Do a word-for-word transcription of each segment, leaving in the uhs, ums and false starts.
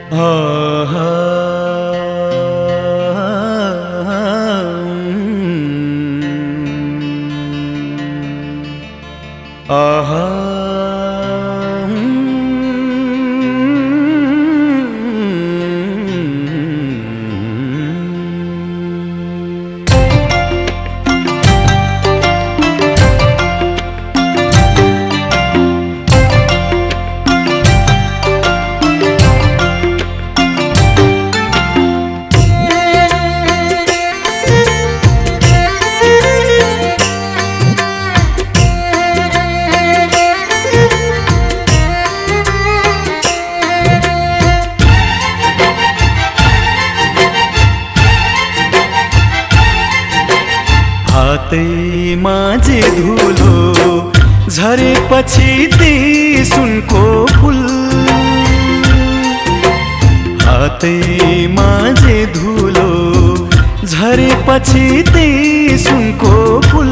हातै माझे धुलो झरेपछि ते सुनको फुल, हातै माझे धुलो झरेपछि ते सुनको फुल,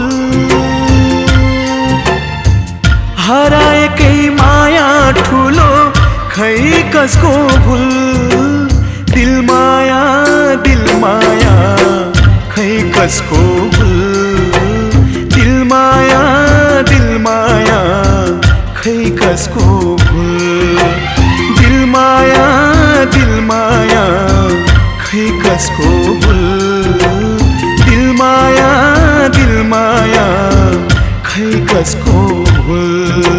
हराएकै माया ठुलो खै कसको भुल, दिल माया दिल माया खै कसको भुल, दिल माया दिल माया खै कसको भुल, दिल माया दिल माया खै कसको भुल, दिल माया दिल माया खै कसको भुल।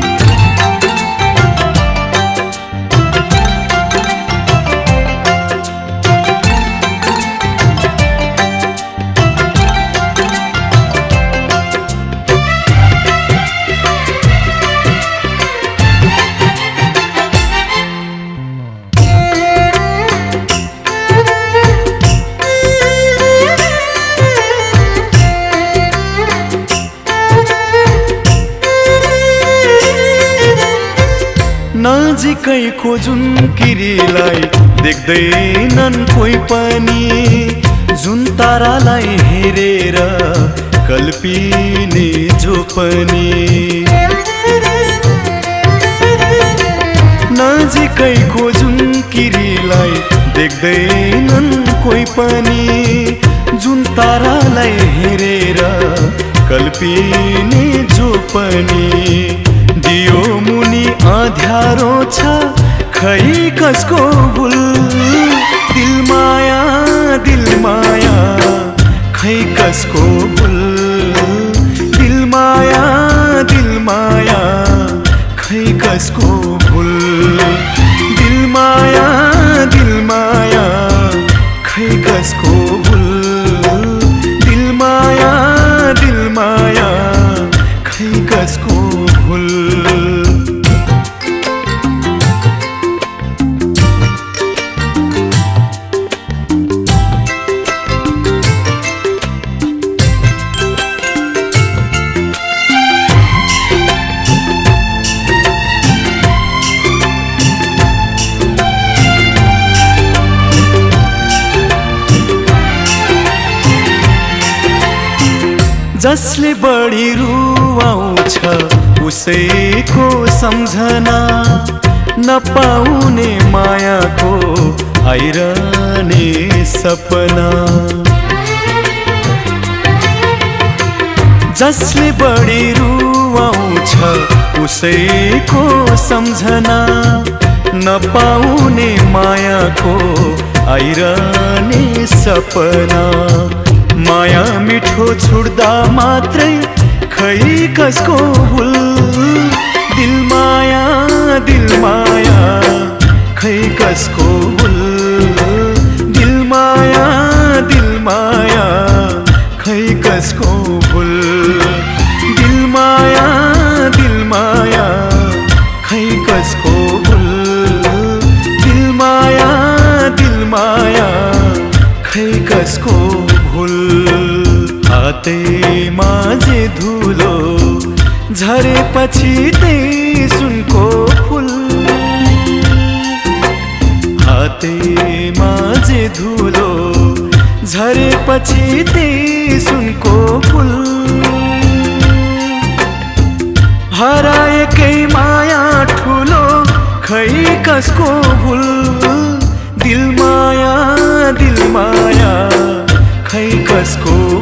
नजिकैको जुन किरीलाई देख्दैनन् कोही पनि, जुन तारालाई हेरेर कल्पिने जो पनि, नजिकैको जुन किरीलाई देख्दैनन् कोही पनि, जुन तारालाई हेरेर कल्पिने जो पनि, दियो मुनि अँध्यारो छ खै कसको भुल, दिल माया दिल माया खै कसको भुल, दिल माया दिल माया खै कसको भुल, दिल माया दिल माया खै कसको भुल, दिल माया दिल माया खै कसको भुल। जसले बढी रुवाउँछ उसैको सम्झना, नपाउने मायाको आइरहने सपना, जसले बढी रुवाउँछ उसैको सम्झना, नपाउने मायाको आइरहने सपना, माया मिठो छुट्दा मात्रै खै कसको भुल, दिल माया दिल माया खै कसको भुल, दिल माया दिल माया खै कसको भुल, दिल माया दिल माया खै कसको भुल, दिल माया दिल माया खै कसको भुल। हातै माझे धुलो झरेपछि ते सुनको फुल, हातै माझे धुलो झरेपछि ते सुनको फुल, हराएकै माया ठुलो खै कसको भुल। दिवसको